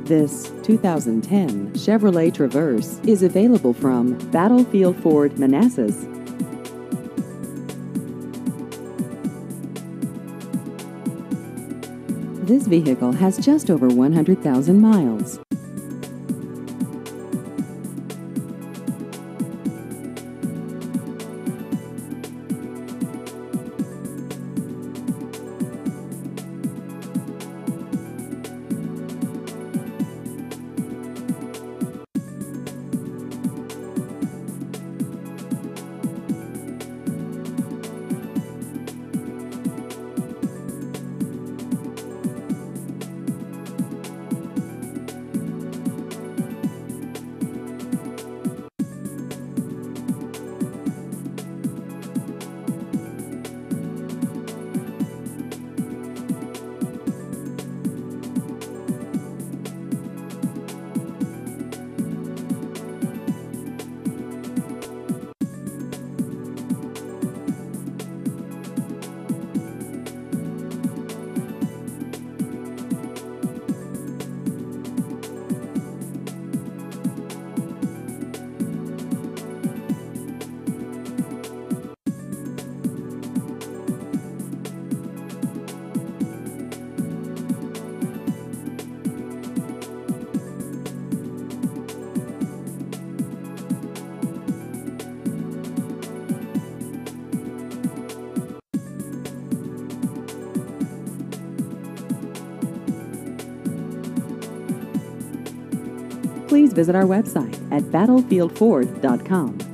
This 2010 Chevrolet Traverse is available from Battlefield Ford Manassas. This vehicle has just over 100,000 miles. Please visit our website at battlefieldford.com.